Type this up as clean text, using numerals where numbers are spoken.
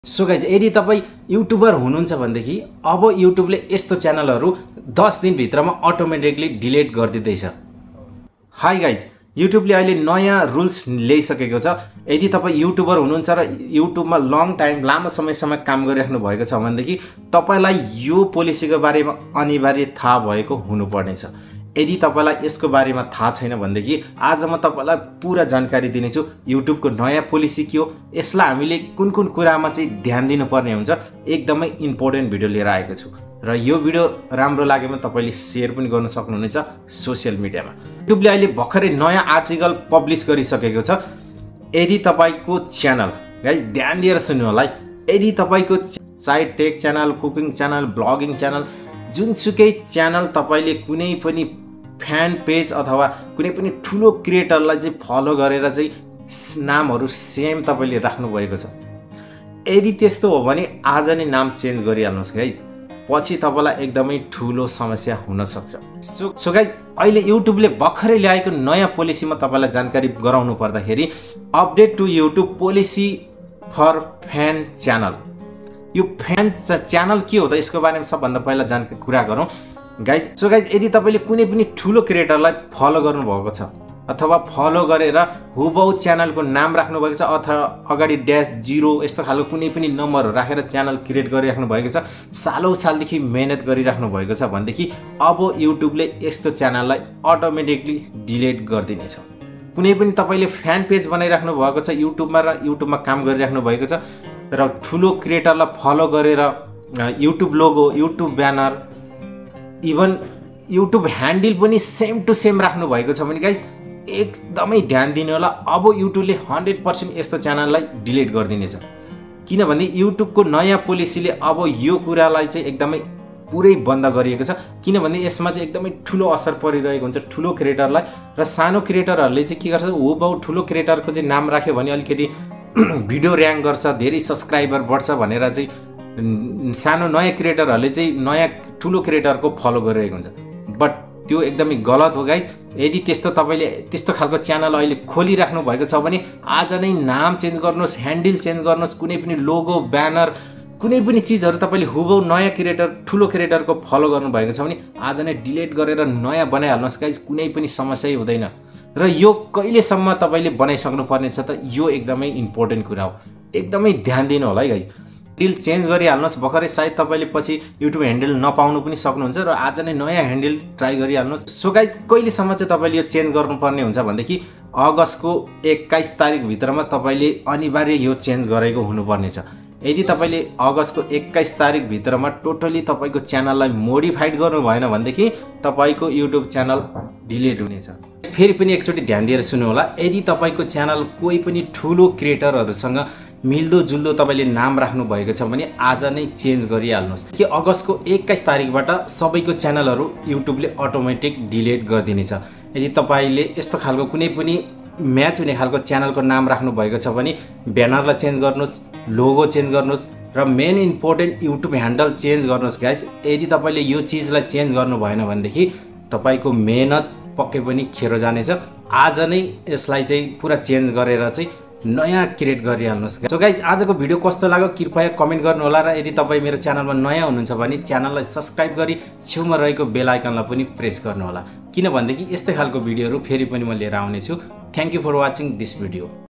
So guys यदि तपाईं YouTuber हुनुहुन्छ भनेदेखि अब युट्युबले यस्तो च्यानलहरु 10 दिन भित्रमा अटोमेटिकली डिलिट गरिदिदैछ। हाई गाइज, युट्युबले अहिले नयाँ रुल्स ल्याइसकेको छ। यदि तपाईं युट्युबर हुनुहुन्छ र युट्युबमा लङ टाइम लामो समयसम्म काम गरिराख्नु भएको छ भनेदेखि तपाईलाई यो पोलिसीको बारेमा अनिवार्य थाहा भएको हुनुपर्नेछ। यदि तपाईलाई यसको बारेमा थाहा छैन भनेदेखि आज म तपाईलाई पूरा जानकारी दिनेछु। युट्युबको नयाँ पोलिसी के हो, यसलाई हामीले कुन कुन कुरामा चाहिँ ध्यान दिनुपर्ने हुन्छ, एकदमै इम्पोर्टेन्ट भिडियो लिएर आएको छु। र यो भिडियो राम्रो लागेमा तपाईले शेयर पनि गर्न सक्नुहुनेछ सोशल मिडियामा। युट्युबले अहिले भर्खरै नयाँ आर्टिकल पब्लिश गरिसकेको छ। यदि तपाईको च्यानल, गाइस ध्यान दिएर सुन्नु होला है, यदि तपाईको चाहे tech channel, cooking channel, blogging channel, जुनसुकै च्यानल तपाईले कुनै पनि फ्यान पेज अथवा कुनै पनि ठुलो क्रिएटरलाई चाहिँ फलो गरेर चाहिँ नामहरु सेम तपाईले राख्नु भएको छ, यदि त्यस्तो हो भने आज नै नाम चेन्ज गरिहाल्नुस् गाइज, पछि तपाईलाई एकदमै ठुलो समस्या हुन सक्छ। सो गाइज, अहिले युट्युबले भर्खरै ल्याएको नयाँ पोलिसीमा तपाईलाई जानकारी गराउनु पर्दाखेरि update to YouTube policy for fan channel. यो फ्यान च्यानल के हो त, यसको बारेमा सबभन्दा पहिला जानकारी कुरा गरौँ गाइज। सो गाइज, यदि तपाईले कुनै पनि ठुलो क्रिएटरलाई फलो गर्नु भएको छ अथवा फलो गरेर हुबहु च्यानलको नाम राख्नु भएको छ अथवा अगाडि -0 यस्तो खालको कुनै पनि नम्बरहरु राखेर च्यानल क्रिएट गरिराख्नु भएको छ, सालौं सालदेखि मेहनत गरिराख्नु भएको छ भनेदेखि अब युट्युबले यस्तो च्यानललाई अटोमेटिकली डिलिट गरिदिनेछ। कुनै पनि तपाईले फ्यान पेज बनाइराख्नु भएको छ युट्युबमा र युट्युबमा काम गरिराख्नु भएको छ र ठुलो क्रिएटरलाई फलो गरेर YouTube logo, YouTube banner, even YouTube handle पनि सेम टु सेम राख्नु भएको छ भने गाइस एकदमै ध्यान दिनु होला। अब युट्युबले 100% यस्तो च्यानललाई डिलिट गरिदिनेछ। किनभने युट्युबको नयाँ पोलिसीले अब यो कुरालाई चाहिँ एकदमै पुरै बन्द गरिएको छ। किनभने यसमा चाहिँ एकदमै ठुलो असर परिरहेको हुन्छ ठुलो क्रिएटरलाई, र सानो क्रिएटरहरूले चाहिँ के गर्छ, हुबहु ठुलो क्रिएटरको चाहिँ नाम राख्यो भने अलिकति भिडियो र्याङ्क गर्छ, धेरै सब्स्क्राइबर बढ्छ भनेर चाहिँ सानो नयाँ क्रिएटरहरूले चाहिँ नयाँ ठुलो क्रिएटरको फलो गरिरहेको हुन्छ। बट त्यो एकदमै गलत हो गाइज। यदि त्यस्तो तपाईले त्यस्तो खालको च्यानल अहिले खोलिराख्नु भएको छ भने आज नै नाम चेन्ज गर्नुहोस्, ह्यान्डल चेन्ज गर्नुहोस्, कुनै पनि लोगो, ब्यानर, कुनै पनि चिजहरु तपाईले हुबहु नयाँ क्रिएटर ठुलो क्रिएटरको फलो गर्नु भएको छ भने आज नै डिलिट गरेर नयाँ बनाइहाल्नुहोस् गाइज, कुनै पनि समस्या हुँदैन। र यो कहिलेसम्म तपाईले बनाइसक्नु पर्ने छ त, यो एकदमै इम्पोर्टेन्ट कुरा हो, एकदमै ध्यान दिनु होला है गाइज। ह्यान्डल चेन्ज गरिहाल्नुहोस्, भर्खरै सायद तपाईले पछि युट्युब ह्यान्डल नपाउनु पनि सक्नुहुन्छ र आज नै नयाँ ह्यान्डल ट्राई गरिहाल्नुहोस्। सो गाइज, कहिलेसम्म चाहिँ तपाईले यो चेन्ज गर्नुपर्ने हुन्छ भनेदेखि अगस्तको 21 तारिक भित्रमा तपाईले अनिवार्य यो चेन्ज गरेको हुनुपर्नेछ। यदि तपाईले अगस्तको 21 तारिक भित्रमा टोटली तपाईको च्यानललाई मोडिफाइड गर्नु भएन भनेदेखि तपाईको युट्युब च्यानल डिलिट हुनेछ। फेरि पनि एकचोटि ध्यान दिएर सुन्नु होला, यदि तपाईको च्यानल कोही पनि ठुलो क्रिएटरहरुसँग मिल्दो जुल्दो तपाईले नाम राख्नु भएको छ भने आज नै चेन्ज गरिहाल्नुहोस् कि अगस्तको 21 तारिकबाट सबैको च्यानलहरु युट्युबले अटोमेटिक डिलिट गरिदिनेछ। यदि तपाईले यस्तो खालको कुनै पनि म्याच हुने खालको च्यानलको नाम राख्नु भएको छ भने ब्यानरलाई चेन्ज गर्नुहोस्, लोगो चेन्ज गर्नुहोस् र main important YouTube handle change गर्नुहोस् गाइज। यदि तपाईले यो चीजलाई चेन्ज गर्नु भएन भनेदेखि तपाईको मेहनत पक्कै पनि खेरो जानेछ। आज नै यसलाई चाहिँ पुरा चेन्ज गरेर चाहिँ नयाँ क्रिएट गरिहाल्नुहोस्। सो गाइज, आजको भिडियो कस्तो लाग्यो कृपया कमेन्ट गर्नु होला, र यदि तपाई मेरो च्यानलमा नयाँ हुनुहुन्छ भने च्यानललाई सब्स्क्राइब गरी छेउमा रहेको बेल आइकनलाई पनि प्रेस गर्नु होला, किनभनेदेखि यस्तै खालको भिडियोहरु फेरि पनि म लिएर आउने छु। Thank you for watching this video.